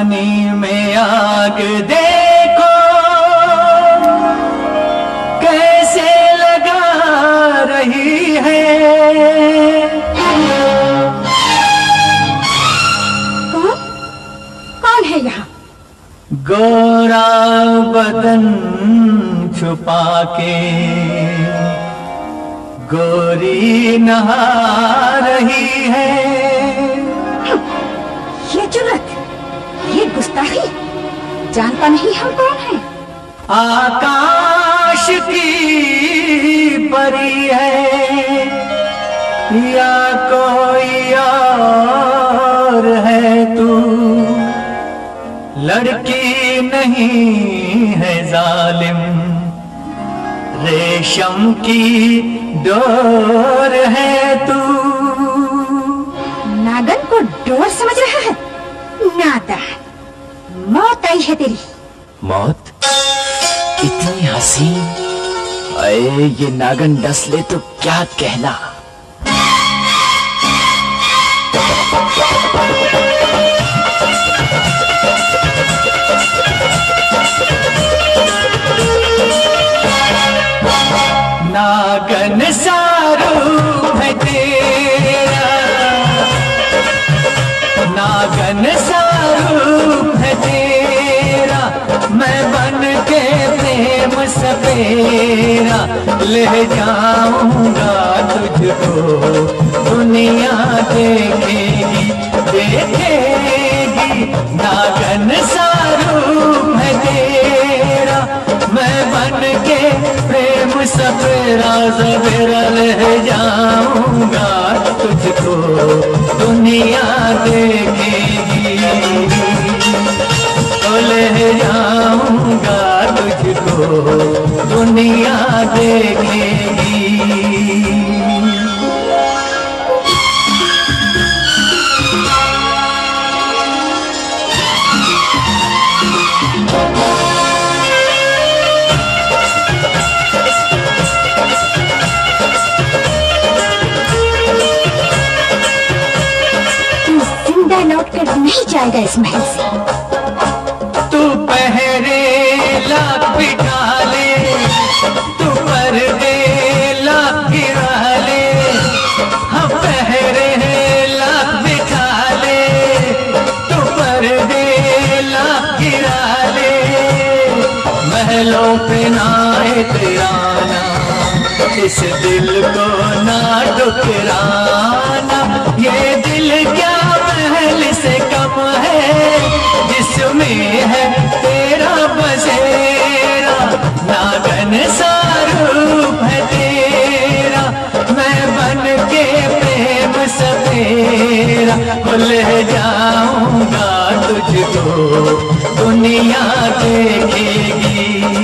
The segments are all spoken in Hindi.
जवानी में आग देखो कैसे लगा रही है। कौन है यहाँ? गोरा बदन छुपा के गोरी नहा रही है। ये जुर्रत, ये गुस्ताखी, जानता नहीं हम कौन हैं? आकाश की परी है या कोई और है तू, लड़की नहीं है जालिम, रेशम की डोर है तू। नागन को डोर समझ रहा है? नादान, मौत आई है तेरी। मौत? इतनी हसीन? अरे ये नागन डस ले तो क्या कहना। नागन सारू है तेरा, नागन सारू है तेरा, मैं बन के प्रेम सपेरा ले जाऊंगा तुझको, दुनिया देखेगी देखेगी। नागन सारू है तेरा, मैं बन के प्रेम सपेरा सपेरा ले जाऊंगा तुझको, दुनिया देखेगी। तो ले जाऊंगा तुझको, दुनिया देखेगी। लौट कर नहीं जाएगा इस महल से। तू पहरे लाख बिठा ले, तू पर्दे लाख गिरा ले, हम पहरे लाख बिठा ले, तू पर्दे लाख गिरा ले। महलों पे नाए तिराना, इस दिल को ना ठुकराना। ये दिल क्या महल से कम है, जिसमें है तेरा बसेरा। नागन सारूप है तेरा, मैं बन के प्रेम सपेरा ले जाऊंगा तुझको, दुनिया देखेगी।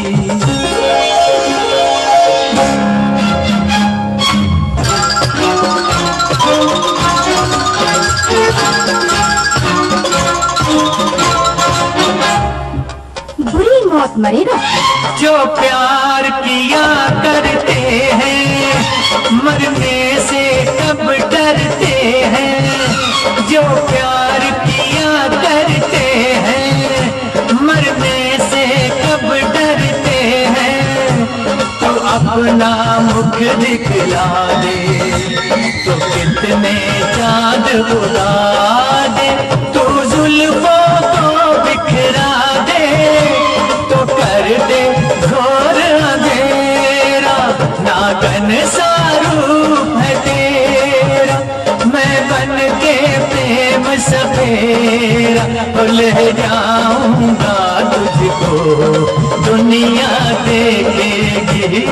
बुरी मौत मरेगा। जो प्यार किया करते हैं, मरने से कब डरते हैं। जो प्यार किया करते हैं, मरने से कब डरते हैं। तो अपना मुख दिखला दे, तो कितने चाँद उड़ा दे। तू जुल्फों को बिखरा दे, तो कर दे घोर अंधेरा। नागन सारूप है तेरा, मैं बन के प्रेम सपेरा ले जाऊंगा तुझको, दुनिया देखेगी।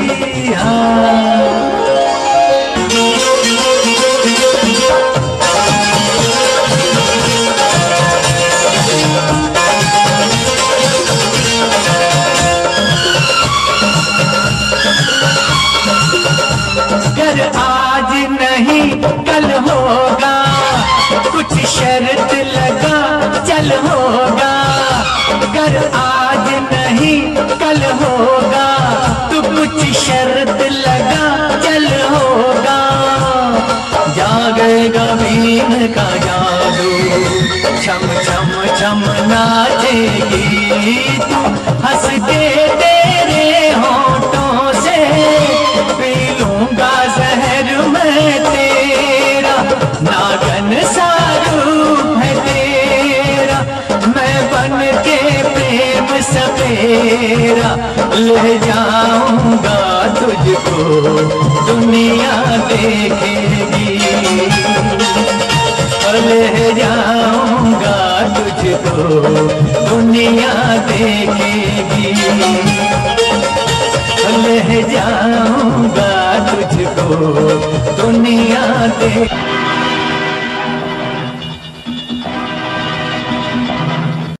अगर आज नहीं कल होगा, कुछ शर्त लगा चल होगा। अगर आज नहीं कल होगा, तो कुछ शर्त लगा चल होगा। जागेगा भीम का जादू, छम छम छम नाचेगी तू, हंस के तेरे होठों से पी लूंगा जहर मैं तेरा, नागन सा रूप है तेरा, मैं बन के प्रेम सपेरा ले जाऊंगा तुझको दुनिया देखेगी, ले जाऊंगा तुझको दुनिया देखेगी, ले जाऊंगा तुझको दुनिया देखेगी।